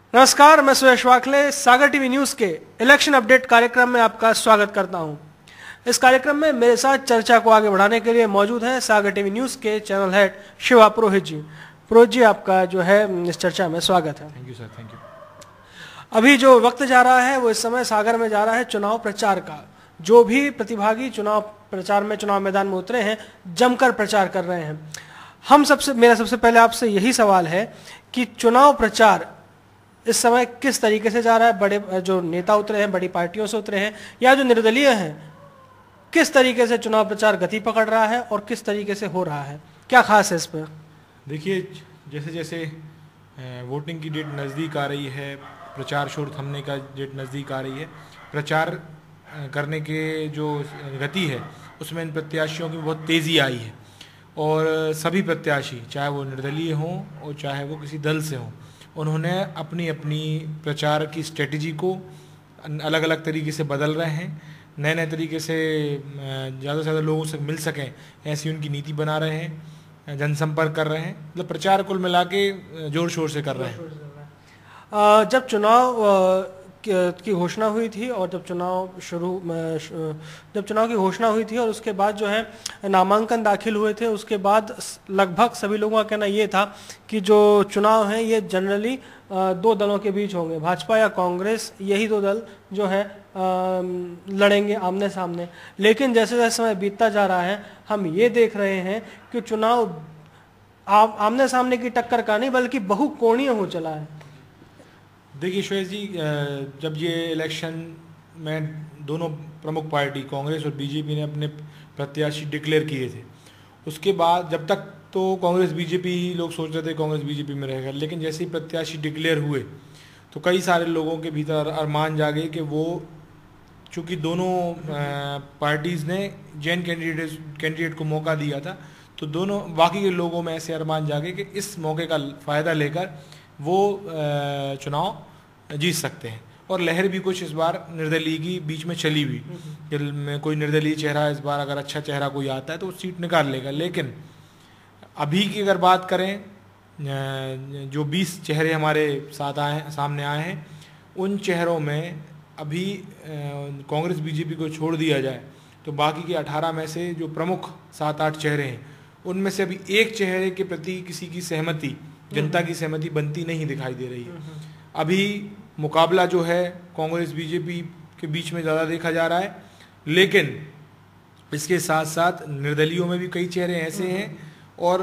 नमस्कार, मैं Suyash Wakle Sagar TV news के इलेक्शन अपडेट कार्यक्रम में आपका स्वागत करता हूं। इस कार्यक्रम में मेरे साथ चर्चा को आगे बढ़ाने के लिए मौजूद हैं सागर टीवी न्यूज़ के चैनल हेड शिवा पुरोहित जी। पुरोहित जी, आपका जो है इस चर्चा में स्वागत है। Thank you sir, thank you. अभी जो वक्त जा रहा है वो इस समय सागर में जा रहा है चुनाव प्रचार का। जो भी प्रतिभागी चुनाव प्रचार में चुनाव मैदान में उतरे हैं, जमकर प्रचार कर रहे हैं। मेरा सबसे पहले आपसे यही सवाल है कि चुनाव प्रचार इस समय किस तरीके से जा रहा है? बड़े जो नेता उतरे हैं, बड़ी पार्टियों से उतरे हैं, या जो निर्दलीय हैं, किस तरीके से चुनाव प्रचार गति पकड़ रहा है और किस तरीके से हो रहा है? क्या खास है इस पर? देखिए, जैसे जैसे वोटिंग की डेट नज़दीक आ रही है, प्रचार शोर थमने का डेट नज़दीक आ रही है, प्रचार करने के जो गति है उसमें इन प्रत्याशियों की बहुत तेज़ी आई है। और सभी प्रत्याशी, चाहे वो निर्दलीय हों और चाहे वो किसी दल से हों, उन्होंने अपनी अपनी प्रचार की स्ट्रेटजी को अलग अलग तरीके से बदल रहे हैं। नए नए तरीके से ज़्यादा से ज़्यादा लोगों से मिल सकें, ऐसी उनकी नीति बना रहे हैं, जनसंपर्क कर रहे हैं। मतलब प्रचार कुल मिला के जोर शोर से कर रहे हैं। जब चुनाव की घोषणा हुई थी और जब चुनाव की घोषणा हुई थी और उसके बाद जो है नामांकन दाखिल हुए थे, उसके बाद लगभग सभी लोगों का कहना ये था कि जो चुनाव हैं ये जनरली दो दलों के बीच होंगे, भाजपा या कांग्रेस, यही दो दल जो है लड़ेंगे आमने सामने। लेकिन जैसे जैसे समय बीतता जा रहा है, हम ये देख रहे हैं कि चुनाव आमने सामने की टक्कर का नहीं बल्कि बहुकोणीय हो चला है। देखिए सुयश जी, जब ये इलेक्शन में दोनों प्रमुख पार्टी कांग्रेस और बीजेपी ने अपने प्रत्याशी डिक्लेयर किए थे, उसके बाद जब तक तो कांग्रेस बीजेपी लोग सोच रहे थे कांग्रेस बीजेपी में रहेगा, लेकिन जैसे ही प्रत्याशी डिक्लेयर हुए तो कई सारे लोगों के भीतर अरमान जागे कि वो, चूँकि दोनों पार्टीज़ ने जैन कैंडिडेट को मौका दिया था, तो दोनों बाकी के लोगों में ऐसे अरमान जागे कि इस मौके का फ़ायदा लेकर वो चुनाव जीत सकते हैं। और लहर भी कुछ इस बार निर्दलीय की बीच में चली हुई कि कोई निर्दलीय चेहरा इस बार अगर अच्छा चेहरा कोई आता है तो वो सीट निकाल लेगा। लेकिन अभी की अगर बात करें, जो 20 चेहरे हमारे सामने आए हैं, उन चेहरों में अभी कांग्रेस बीजेपी को छोड़ दिया जाए तो बाकी के 18 में से जो प्रमुख 7-8 चेहरे हैं, उनमें से अभी एक चेहरे के प्रति किसी की सहमति, जनता की सहमति बनती नहीं दिखाई दे रही है। अभी मुकाबला जो है कांग्रेस बीजेपी के बीच में ज़्यादा देखा जा रहा है, लेकिन इसके साथ साथ निर्दलीयों में भी कई चेहरे ऐसे हैं और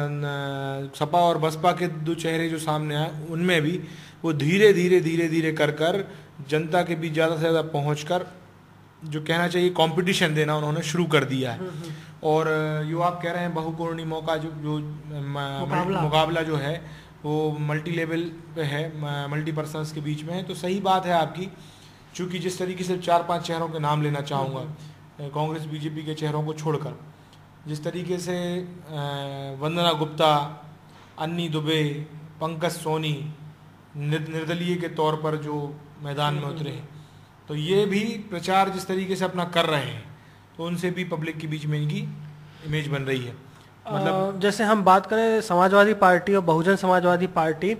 सपा और बसपा के दो चेहरे जो सामने आए, उनमें भी वो धीरे धीरे कर जनता के बीच ज़्यादा से ज़्यादा पहुँच कर, जो कहना चाहिए कंपटीशन देना उन्होंने शुरू कर दिया है। और जो आप कह रहे हैं बहुकोणीय मौका, जो मुकाबला जो है वो मल्टी लेवल पे है, मल्टी पर्सनस के बीच में है, तो सही बात है आपकी। चूँकि जिस तरीके से 4-5 चेहरों के नाम लेना चाहूँगा, कांग्रेस बीजेपी के चेहरों को छोड़कर, जिस तरीके से वंदना गुप्ता, अन्नी दुबे, पंकज सोनी निर्दलीय के तौर पर जो मैदान में उतरे हैं, तो ये भी प्रचार जिस तरीके से अपना कर रहे हैं, तो उनसे भी पब्लिक के बीच में इनकी इमेज बन रही है। मतलब जैसे हम बात करें समाजवादी पार्टी और बहुजन समाजवादी पार्टी,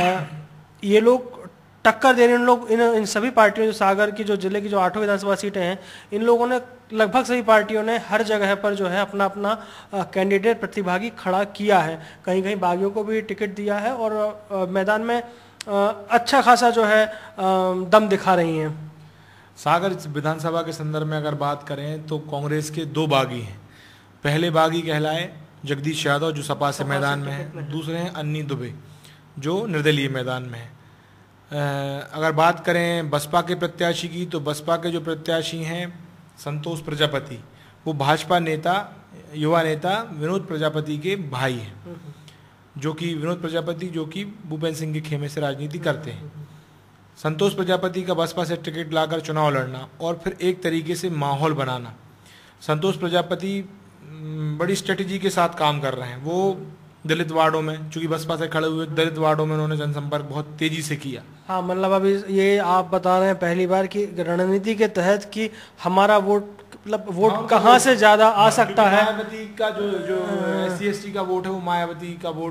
ये लोग टक्कर दे रहे हैं। इन सभी पार्टियों, जो सागर की, जो जिले की जो 8 विधानसभा सीटें हैं, इन लोगों ने, लगभग सभी पार्टियों ने हर जगह पर जो है अपना अपना कैंडिडेट प्रतिभागी खड़ा किया है। कहीं कहीं बागियों को भी टिकट दिया है और मैदान में अच्छा खासा जो है दम दिखा रही हैं। सागर विधानसभा के संदर्भ में अगर बात करें तो कांग्रेस के 2 बागी हैं। पहले बागी कहलाए जगदीश यादव, जो सपा से मैदान में है। दूसरे हैं अन्नी दुबे, जो निर्दलीय मैदान में है। अगर बात करें बसपा के प्रत्याशी की, तो बसपा के जो प्रत्याशी हैं संतोष प्रजापति, वो भाजपा नेता, युवा नेता विनोद प्रजापति के भाई हैं, जो कि विनोद प्रजापति जो कि भूपेंद्र सिंह के खेमे से राजनीति करते हैं। संतोष प्रजापति का बसपा से टिकट लाकर चुनाव लड़ना और फिर एक तरीके से माहौल बनाना। संतोष प्रजापति बड़ी स्ट्रेटजी के साथ काम कर रहे हैं। वो दलित वार्डों में, चूंकि बसपा से खड़े हुए दलित वार्डों में उन्होंने जनसंपर्क बहुत तेजी से किया। हाँ, मतलब अभी ये आप बता रहे हैं पहली बार की रणनीति के तहत कि हमारा वोट, मतलब वोट कहाँ से ज्यादा आ सकता है। मायावती का जो SC/ST का वोट है, वो मायावती का वोट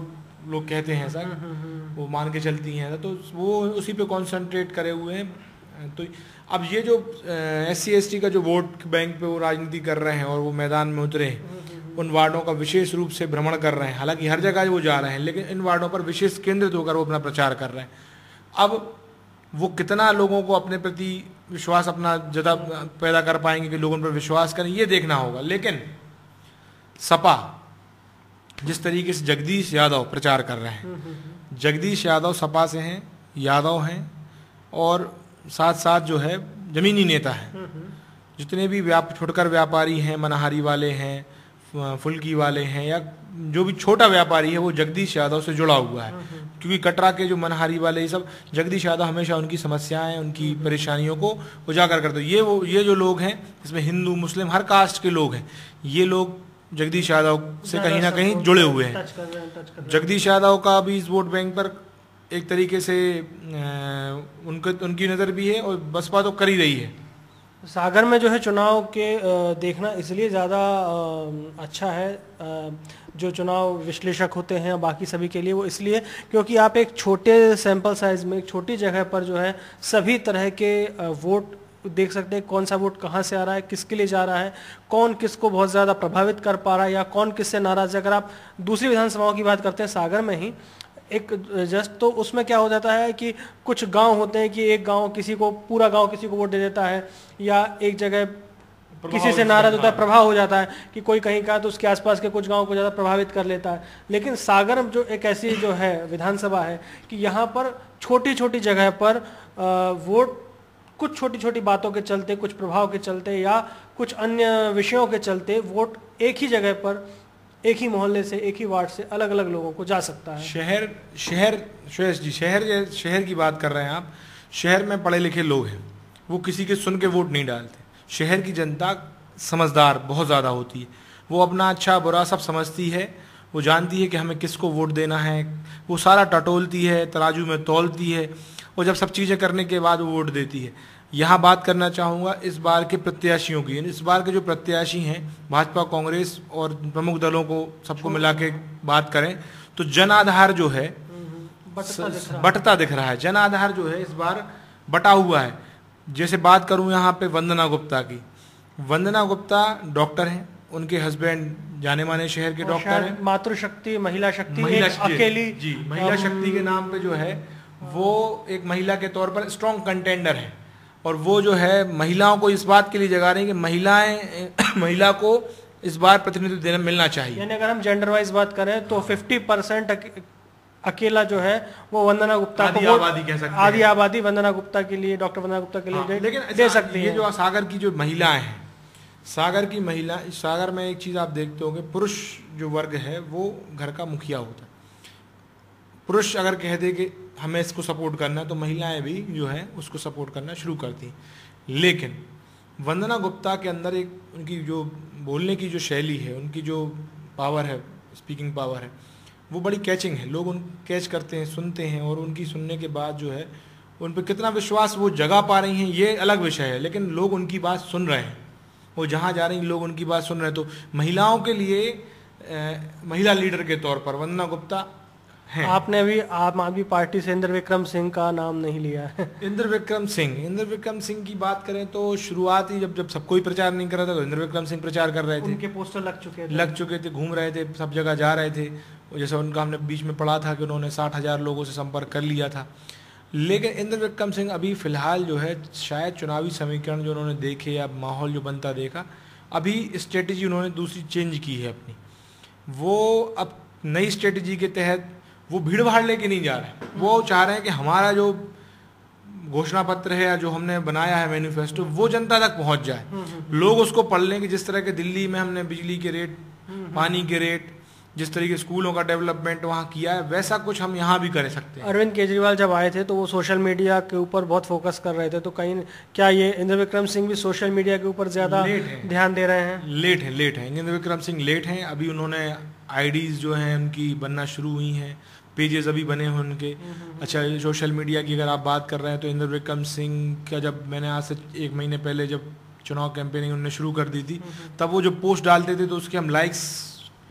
लोग कहते हैं ऐसा, वो मान के चलती हैं, तो वो उसी पे कॉन्सेंट्रेट करे हुए हैं। तो अब ये जो SC/ST का जो वोट बैंक पे वो राजनीति कर रहे हैं और वो मैदान में उतरे हैं, उन वार्डों का विशेष रूप से भ्रमण कर रहे हैं, हालांकि हर जगह वो जा रहे हैं, लेकिन इन वार्डों पर विशेष केंद्रित होकर वो अपना प्रचार कर रहे हैं। अब वो कितना लोगों को अपने प्रति विश्वास अपना ज़्यादा पैदा कर पाएंगे कि लोग उन पर विश्वास करें, ये देखना होगा। लेकिन सपा जिस तरीके से जगदीश यादव प्रचार कर रहे हैं, जगदीश यादव सपा से हैं, यादव हैं, और साथ साथ जो है जमीनी नेता हैं। जितने भी फुटकर व्यापारी हैं, मनहारी वाले हैं, फुल्की वाले हैं, या जो भी छोटा व्यापारी है, वो जगदीश यादव से जुड़ा हुआ है। क्योंकि कटरा के जो मनहारी वाले, ये सब जगदीश यादव हमेशा उनकी समस्याएं, उनकी परेशानियों को उजागर करते हैं। ये जो लोग हैं, इसमें हिंदू मुस्लिम हर कास्ट के लोग हैं, ये लोग जगदीश यादव से कहीं ना कहीं जुड़े हुए हैं। जगदीश यादव का भी इस वोट बैंक पर एक तरीके से उनकी नज़र भी है, और बसपा तो कर ही रही है। सागर में जो है चुनाव के देखना इसलिए ज़्यादा अच्छा है, जो चुनाव विश्लेषक होते हैं बाकी सभी के लिए, वो इसलिए क्योंकि आप एक छोटे सैंपल साइज में, एक छोटी जगह पर जो है सभी तरह के वोट देख सकते हैं। कौन सा वोट कहाँ से आ रहा है, किसके लिए जा रहा है, कौन किसको बहुत ज़्यादा प्रभावित कर पा रहा है, या कौन किससे नाराज़ है। अगर आप दूसरी विधानसभाओं की बात करते हैं, सागर में ही एक जस्ट, तो उसमें क्या हो जाता है कि कुछ गांव होते हैं कि एक गांव किसी को, पूरा गांव किसी को वोट दे देता है, या एक जगह किसी से नाराज होता है, प्रभाव हो जाता है कि कोई कहीं का, तो उसके आसपास के कुछ गांव को ज़्यादा प्रभावित कर लेता है। लेकिन सागर जो एक ऐसी जो है विधानसभा है कि यहाँ पर छोटी छोटी जगह पर वोट कुछ छोटी छोटी बातों के चलते, कुछ प्रभाव के चलते, या कुछ अन्य विषयों के चलते वोट एक ही जगह पर, एक ही मोहल्ले से, एक ही वार्ड से अलग अलग लोगों को जा सकता है। शहर श्रेष्ठ जी, शहर की बात कर रहे हैं आप। शहर में पढ़े लिखे लोग हैं, वो किसी के सुन के वोट नहीं डालते। शहर की जनता समझदार बहुत ज़्यादा होती है, वो अपना अच्छा बुरा सब समझती है, वो जानती है कि हमें किसको वोट देना है, वो सारा टटोलती है, तराजू में तौलती है, और जब सब चीज़ें करने के बाद वो वोट देती है। यहाँ बात करना चाहूँगा इस बार के प्रत्याशियों की। इस बार के जो प्रत्याशी हैं, भाजपा, कांग्रेस और प्रमुख दलों को सबको मिला के बात करें तो जन आधार जो है बटता दिख रहा है। जन आधार जो है इस बार बटा हुआ है। जैसे बात करूं यहाँ पे वंदना गुप्ता की, वंदना गुप्ता डॉक्टर हैं, उनके हस्बैंड जाने माने शहर के डॉक्टर हैं, मातृशक्ति, महिला शक्ति, अकेली जी महिला शक्ति के नाम पे जो है वो एक महिला के तौर पर स्ट्रॉन्ग कंटेंडर है। और वो जो है महिलाओं को इस बात के लिए जगा रही है कि महिला को इस बार प्रतिनिधित्व देना मिलना चाहिए। यानी अगर हम जेंडर वाइज बात करें तो 50% अकेला जो है वो वंदना गुप्ता आधी आबादी कह सकते हैं, आधी आबादी वंदना गुप्ता के लिए, डॉक्टर वंदना गुप्ता के लिए लेकिन दे सकती है। ये जो सागर की जो महिलाएं हैं, सागर में एक चीज आप देखते होंगे, पुरुष जो वर्ग है वो घर का मुखिया होता है। पुरुष अगर कह दे कि हमें इसको सपोर्ट करना है तो महिलाएं भी जो है उसको सपोर्ट करना शुरू करती। लेकिन वंदना गुप्ता के अंदर एक उनकी जो बोलने की जो शैली है, उनकी जो पावर है, स्पीकिंग पावर है, वो बड़ी कैचिंग है। लोग उन कैच करते हैं, सुनते हैं, और उनकी सुनने के बाद जो है उन पर कितना विश्वास वो जगा पा रही हैं ये अलग विषय है, लेकिन लोग उनकी बात सुन रहे हैं। वो जहाँ जा रही हैं लोग उनकी बात सुन रहे हैं। तो महिलाओं के लिए महिला लीडर के तौर पर वंदना गुप्ता है। आपने अभी आम आदमी पार्टी से इंद्र विक्रम सिंह का नाम नहीं लिया है। इंद्र विक्रम सिंह की बात करें तो शुरुआत ही जब सब कोई प्रचार नहीं कर रहा था तो इंद्र विक्रम सिंह प्रचार कर रहे थे। उनके पोस्टर लग चुके थे, घूम रहे थे, सब जगह जा रहे थे। जैसे उनका हमने बीच में पढ़ा था कि उन्होंने 60,000 लोगों से संपर्क कर लिया था। लेकिन इंद्र विक्रम सिंह अभी फिलहाल जो है शायद चुनावी समीकरण जो उन्होंने देखे या माहौल जो बनता देखा, अभी स्ट्रेटेजी उन्होंने दूसरी चेंज की है अपनी। वो अब नई स्ट्रेटेजी के तहत वो भीड़ भाड़ लेके नहीं जा रहे हैं। वो चाह रहे हैं कि हमारा जो घोषणा पत्र है या जो हमने बनाया है मैनिफेस्टो, वो जनता तक पहुंच जाए, लोग उसको पढ़ लें कि जिस तरह के दिल्ली में हमने बिजली के रेट, पानी के रेट, जिस तरीके स्कूलों का डेवलपमेंट वहाँ किया है, वैसा कुछ हम यहाँ भी कर सकते हैं। अरविंद केजरीवाल जब आए थे तो वो सोशल मीडिया के ऊपर बहुत फोकस कर रहे थे, तो कहीं क्या ये इंद्र विक्रम सिंह भी सोशल मीडिया के ऊपर ज्यादा ध्यान दे रहे हैं? लेट है इंद्र विक्रम सिंह, लेट हैं। अभी उन्होंने आईडीज जो हैं उनकी बनना शुरू हुई हैं, पेजेस अभी बने हैं उनके। अच्छा, सोशल मीडिया की अगर आप बात कर रहे हैं तो इंद्र विक्रम सिंह का जब मैंने आज से 1 महीने पहले जब चुनाव कैंपेनिंग उन्होंने शुरू कर दी थी, तब वो जो पोस्ट डालते थे तो उसके हम लाइक्स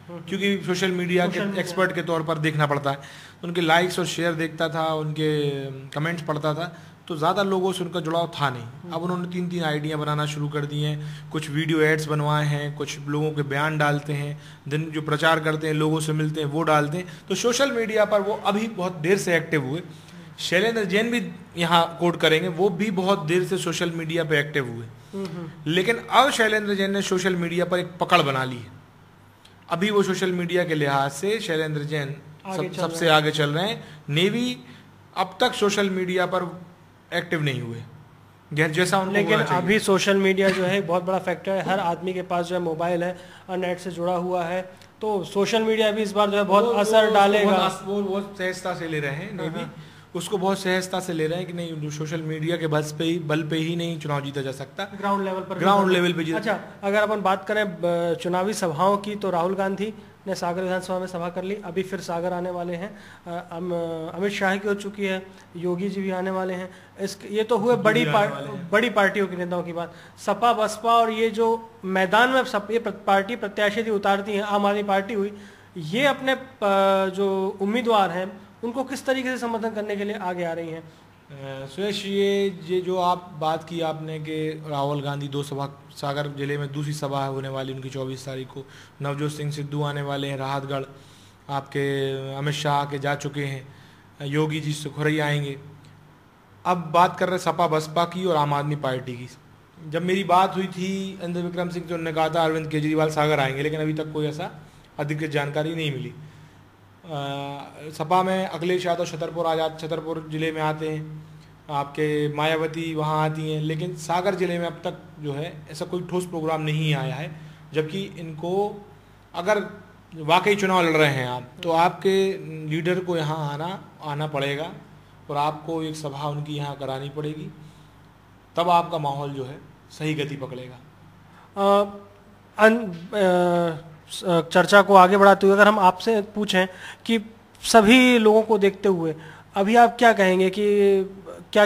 क्योंकि सोशल मीडिया के एक्सपर्ट के तौर पर देखना पड़ता है, तो उनके लाइक्स और शेयर देखता था, उनके कमेंट्स पढ़ता था, तो ज़्यादा लोगों से उनका जुड़ाव था नहीं। अब उन्होंने 3-3 आइडिया बनाना शुरू कर दी हैं, कुछ वीडियो एड्स बनवाए हैं, कुछ लोगों के बयान डालते हैं, दिन जो प्रचार करते हैं, लोगों से मिलते हैं, वो डालते हैं। तो सोशल मीडिया पर वो अभी बहुत देर से एक्टिव हुए। शैलेंद्र जैन भी यहाँ कोट करेंगे, वो भी बहुत देर से सोशल मीडिया पे एक्टिव हुए, लेकिन अब शैलेंद्र जैन ने सोशल मीडिया पर एक पकड़ बना ली है। अभी वो सोशल मीडिया के लिहाज से शैलेंद्र जैन सबसे आगे चल रहे हैं। नेवी अब तक सोशल मीडिया पर एक्टिव नहीं हुए जैसा उनको, लेकिन अभी सोशल मीडिया जो है बहुत बड़ा फैक्टर है। हर आदमी के पास जो है मोबाइल है और नेट से जुड़ा हुआ है, तो सोशल मीडिया भी इस बार जो है बहुत असर डालेगा। वो बहुत सहजता से ले रहे हैं, नेवी उसको बहुत सहजता से ले रहे हैं कि नहीं, सोशल मीडिया के बल पे ही नहीं चुनाव जीता जा सकता, ग्राउंड लेवल पे जीता। अच्छा, अगर अपन बात करें चुनावी सभाओं की, तो राहुल गांधी ने सागर विधानसभा में सभा कर ली, अभी फिर सागर आने वाले हैं। अमित शाह की हो चुकी है, योगी जी भी आने वाले हैं। ये तो हुए बड़ी पार्टियों के नेताओं की बात। सपा बसपा और ये जो मैदान में ये पार्टी प्रत्याशी उतारती हैं, आम आदमी पार्टी हुई, ये अपने जो उम्मीदवार हैं उनको किस तरीके से समर्थन करने के लिए आगे आ रही हैं? सुरेश, ये जो आप बात की आपने कि राहुल गांधी 2 सभा, सागर जिले में दूसरी सभा होने वाली उनकी 24 तारीख को, नवजोत सिंह सिद्धू आने वाले हैं राहतगढ़, आपके अमित शाह के जा चुके हैं, योगी जी सुखरई आएंगे। अब बात कर रहे सपा बसपा की और आम आदमी पार्टी की। जब मेरी बात हुई थी इंद्र विक्रम सिंह, तो उन्होंने कहा था अरविंद केजरीवाल सागर आएंगे, लेकिन अभी तक कोई ऐसा अधिकृत जानकारी नहीं मिली। सपा में अखिलेश यादव छतरपुर जिले में आते हैं, आपके मायावती वहाँ आती हैं, लेकिन सागर जिले में अब तक जो है ऐसा कोई ठोस प्रोग्राम नहीं आया है। जबकि इनको अगर वाकई चुनाव लड़ रहे हैं आप, तो आपके लीडर को यहाँ आना पड़ेगा और आपको एक सभा उनकी यहाँ करानी पड़ेगी, तब आपका माहौल जो है सही गति पकड़ेगा। चर्चा को आगे बढ़ाते हुए अगर हम आपसे पूछें कि सभी लोगों को देखते हुए अभी आप क्या कहेंगे कि क्या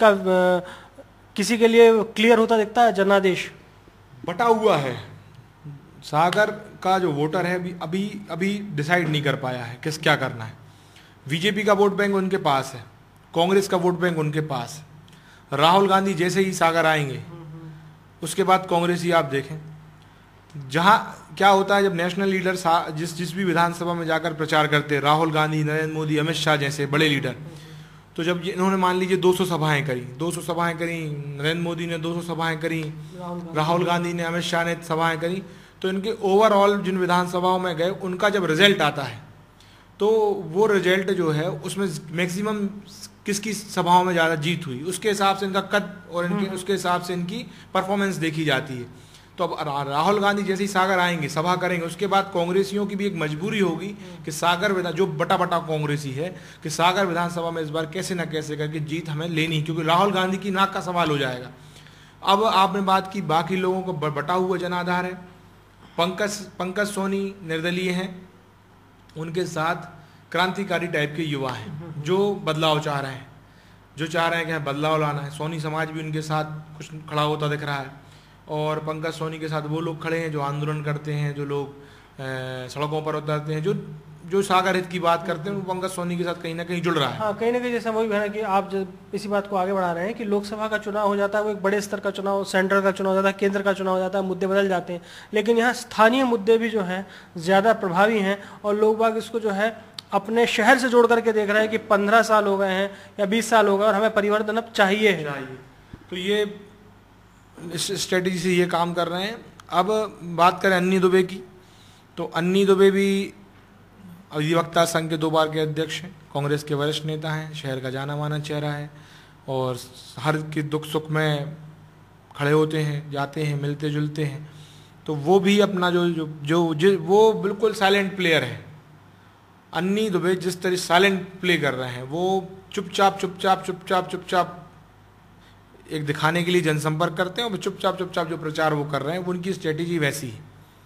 किसी के लिए क्लियर होता दिखता है जनादेश? बटा हुआ है। सागर का जो वोटर है अभी डिसाइड नहीं कर पाया है किस क्या करना है। बीजेपी का वोट बैंक उनके पास है, कांग्रेस का वोट बैंक उनके पास है। राहुल गांधी जैसे ही सागर आएंगे उसके बाद कांग्रेस ही आप देखें। जहां क्या होता है, जब नेशनल लीडर जिस भी विधानसभा में जाकर प्रचार करते हैं, राहुल गांधी, नरेंद्र मोदी, अमित शाह जैसे बड़े लीडर, तो जब इन्होंने मान लीजिए 200 सभाएं करी, नरेंद्र मोदी ने 200 सभाएं करी, राहुल गांधी ने, अमित शाह ने सभाएं करी, तो इनके ओवरऑल जिन विधानसभाओं में गए उनका जब रिजल्ट आता है तो वो रिजल्ट जो है उसमें मैक्सिमम किसकी सभाओं में ज़्यादा जीत हुई, उसके हिसाब से इनका कद और इनके उसके हिसाब से इनकी परफॉर्मेंस देखी जाती है। तो अब राहुल गांधी जैसे ही सागर आएंगे, सभा करेंगे, उसके बाद कांग्रेसियों की भी एक मजबूरी होगी कि सागर जो बटा कांग्रेसी है कि सागर विधानसभा में इस बार कैसे न कैसे करके जीत हमें लेनी, क्योंकि राहुल गांधी की नाक का सवाल हो जाएगा। अब आपने बात की बाकी लोगों को बटा हुआ जनाधार है। पंकज सोनी निर्दलीय हैं, उनके साथ क्रांतिकारी टाइप के युवा हैं जो बदलाव चाह रहे हैं, जो चाह रहे हैं कि बदलाव लाना है। सोनी समाज भी उनके साथ कुछ खड़ा होता दिख रहा है, और पंकज सोनी के साथ वो लोग खड़े हैं जो आंदोलन करते हैं, जो लोग सड़कों पर उतरते हैं, जो सागर हित की बात करते हैं, वो पंकज सोनी के साथ कहीं ना कहीं जुड़ रहा है। हाँ, कहीं ना कहीं जैसा वही है कि आप जब इसी बात को आगे बढ़ा रहे हैं कि लोकसभा का चुनाव हो जाता है, वो एक बड़े स्तर का चुनाव, सेंटर का चुनाव हो जाता है, केंद्र का चुनाव हो जाता है, मुद्दे बदल जाते हैं, लेकिन यहाँ स्थानीय मुद्दे भी जो हैं ज़्यादा प्रभावी हैं और लोग बाग इसको जो है अपने शहर से जोड़ करके देख रहे हैं कि 15 साल हो गए हैं या 20 साल हो गए और हमें परिवर्तन अब चाहिए है। तो ये इस स्ट्रेटेजी से ये काम कर रहे हैं। अब बात करें अन्नी दुबे की, तो अन्नी दुबे भी अधिवक्ता संघ के 2 बार के अध्यक्ष हैं, कांग्रेस के वरिष्ठ नेता हैं, शहर का जाना माना चेहरा है और हर के दुख सुख में खड़े होते हैं, जाते हैं, मिलते जुलते हैं। तो वो भी अपना जो वो बिल्कुल साइलेंट प्लेयर है। अन्नी दुबे जिस तरह साइलेंट प्ले कर रहे हैं, वो चुपचाप एक दिखाने के लिए जनसंपर्क करते हैं और चुपचाप जो प्रचार वो कर रहे हैं, वो उनकी स्ट्रेटेजी वैसी है।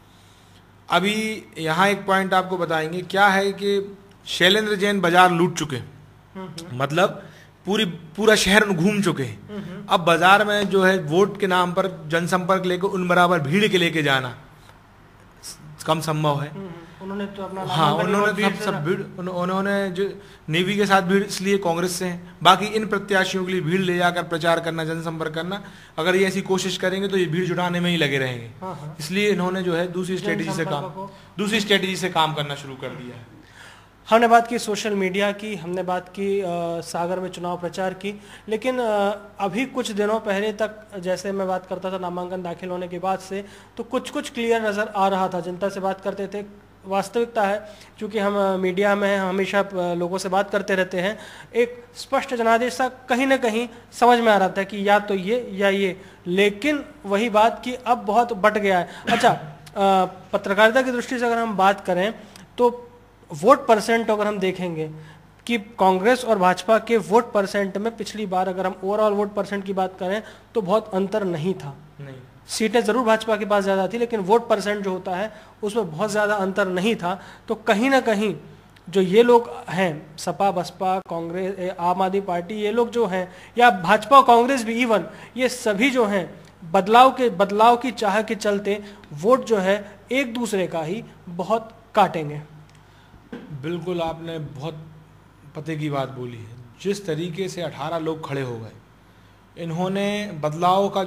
अभी यहाँ एक पॉइंट आपको बताएंगे क्या है कि शैलेंद्र जैन बाजार लूट चुके हैं, मतलब पूरा शहर घूम चुके हैं। अब बाजार में जो है वोट के नाम पर जनसंपर्क लेकर उन बराबर भीड़ के लेके जाना कम संभव है। उन्होंने तो अपना हाँ, उन्होंने जो नेवी के साथ भीड़ इसलिए कांग्रेस से हैं, बाकी इन प्रत्याशियों के लिए भीड़ ले जाकर प्रचार करना, जनसंपर्क करना, अगर ये ऐसी कोशिश करेंगे तो ये भीड़ जुटाने में ही लगे रहेंगे। इसलिए इन्होंने जो है दूसरी स्ट्रेटेजी से काम करना शुरू कर दिया है। हमने बात की सोशल मीडिया की, हमने बात की सागर में चुनाव प्रचार की, लेकिन अभी कुछ दिनों पहले तक जैसे मैं बात करता था नामांकन दाखिल होने के बाद से, तो कुछ क्लियर नज़र आ रहा था। जनता से बात करते थे, वास्तविकता है क्योंकि हम मीडिया में हम हमेशा लोगों से बात करते रहते हैं, एक स्पष्ट जनादेश सा कहीं ना कहीं समझ में आ रहा था कि या तो ये या ये, लेकिन वही बात कि अब बहुत बट गया है। अच्छा, पत्रकारिता की दृष्टि से अगर हम बात करें तो वोट परसेंट अगर हम देखेंगे कि कांग्रेस और भाजपा के वोट परसेंट में पिछली बार अगर हम ओवरऑल वोट परसेंट की बात करें तो बहुत अंतर नहीं था। नहीं, सीटें जरूर भाजपा के पास ज्यादा थी, लेकिन वोट परसेंट जो होता है उसमें बहुत ज्यादा अंतर नहीं था। तो कहीं ना कहीं जो ये लोग हैं, सपा, बसपा, कांग्रेस, आम आदमी पार्टी, ये लोग जो हैं, या भाजपा और कांग्रेस भी इवन, ये सभी जो हैं बदलाव की चाह के चलते वोट जो है एक दूसरे का ही बहुत काटेंगे। बिल्कुल, आपने बहुत पते की बात बोली है। जिस तरीके से 18 लोग खड़े हो गए, इन्होंने बदलाव का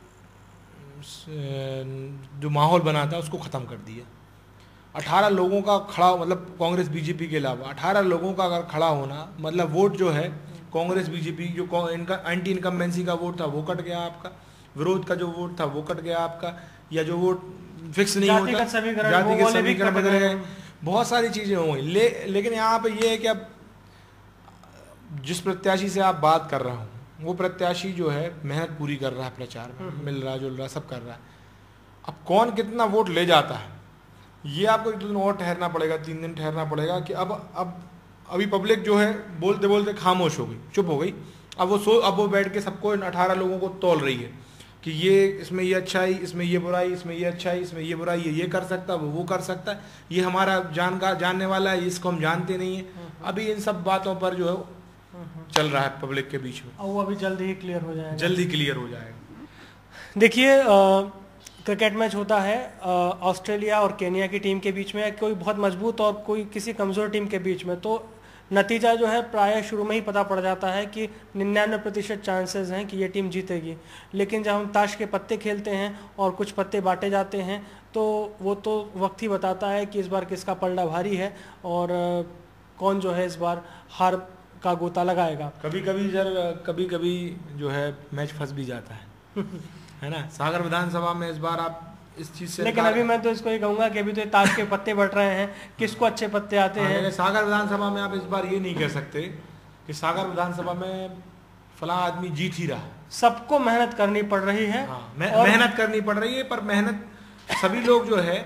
जो माहौल बना था उसको ख़त्म कर दिया। 18 लोगों का खड़ा, मतलब कांग्रेस बीजेपी के अलावा 18 लोगों का अगर खड़ा होना, मतलब वोट जो है कांग्रेस बीजेपी, जो इनका एंटी इनकम्बेंसी का वोट था वो कट गया आपका, विरोध का जो वोट था वो कट गया आपका, या जो वोट फिक्स नहीं होता, जातिगत समीकरण बदले गए, बहुत सारी चीज़ें हो गई। लेकिन यहाँ पे ये है कि अब जिस प्रत्याशी से आप बात कर रहा हूँ, वो प्रत्याशी जो है मेहनत पूरी कर रहा है, प्रचार में मिल रहा जुल रहा सब कर रहा है। अब कौन कितना वोट ले जाता है ये आपको 1-2 दिन और ठहरना पड़ेगा, 3 दिन ठहरना पड़ेगा कि अब अभी पब्लिक जो है बोलते बोलते खामोश हो गई, चुप हो गई। अब वो बैठ के सबको इन 18 लोगों को तौल रही है कि ये इसमें ये अच्छाई, इसमें ये बुराई, इसमें ये अच्छाई, इसमें ये बुराई, ये कर सकता है, वो कर सकता है, ये हमारा जानने वाला है, इसको हम जानते नहीं है। अभी इन सब बातों पर जो है चल रहा है पब्लिक के बीच में, और वो अभी जल्दी ही क्लियर हो जाएगा। जल्दी क्लियर हो जाएगा। देखिए, क्रिकेट मैच होता है ऑस्ट्रेलिया और केनिया की टीम के बीच में, कोई बहुत मजबूत और कोई किसी कमज़ोर टीम के बीच में, तो नतीजा जो है प्राय शुरू में ही पता पड़ जाता है कि 99% चांसेस हैं कि ये टीम जीतेगी। लेकिन जब हम ताश के पत्ते खेलते हैं और कुछ पत्ते बांटे जाते हैं तो वो तो वक्त ही बताता है कि इस बार किसका पलड़ा भारी है और कौन जो है इस बार हार का गोता लगाएगा। कभी कभी जो है मैच फंस भी जाता है है ना। सागर विधानसभा में इस बार आप इस चीज से, लेकिन अभी मैं तो इसको ये कहूंगा कि अभी तो ताश के पत्ते बट रहे हैं, किसको अच्छे पत्ते आते हैं। सागर विधानसभा में आप इस बार ये नहीं कह सकते कि सागर विधानसभा में फलां आदमी जीत ही रहा। सबको मेहनत करनी पड़ रही है। मेहनत करनी पड़ रही है, पर मेहनत सभी लोग जो है,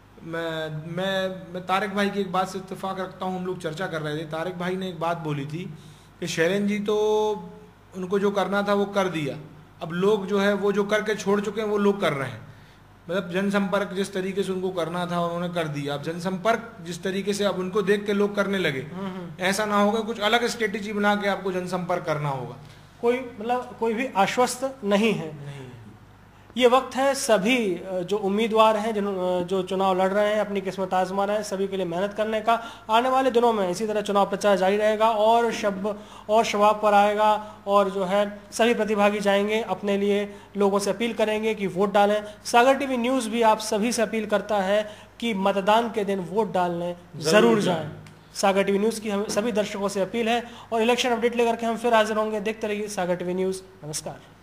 मैं तारिक भाई की एक बात से इत्तेफाक रखता हूँ। हम लोग चर्चा कर रहे थे, तारिक भाई ने एक बात बोली थी कि शैलेंद्र जी तो उनको जो करना था वो कर दिया, अब लोग जो है वो जो करके छोड़ चुके हैं वो लोग कर रहे हैं। मतलब जनसंपर्क जिस तरीके से उनको करना था उन्होंने कर दिया, अब जनसंपर्क जिस तरीके से अब उनको देख के लोग करने लगे, ऐसा ना होगा, कुछ अलग स्ट्रेटेजी बना के आपको जनसंपर्क करना होगा। कोई भी आश्वस्त नहीं है। ये वक्त है सभी जो उम्मीदवार हैं, जो चुनाव लड़ रहे हैं, अपनी किस्मत आजमा रहे हैं, सभी के लिए मेहनत करने का। आने वाले दिनों में इसी तरह चुनाव प्रचार जारी रहेगा और शबाब पर आएगा और जो है सभी प्रतिभागी जाएंगे, अपने लिए लोगों से अपील करेंगे कि वोट डालें। सागर टीवी न्यूज़ भी आप सभी से अपील करता है कि मतदान के दिन वोट डालने ज़रूर जाएं। सागर टीवी न्यूज़ की हम सभी दर्शकों से अपील है और इलेक्शन अपडेट लेकर के हम फिर हाजिर होंगे। देखते रहिए सागर टीवी न्यूज़। नमस्कार।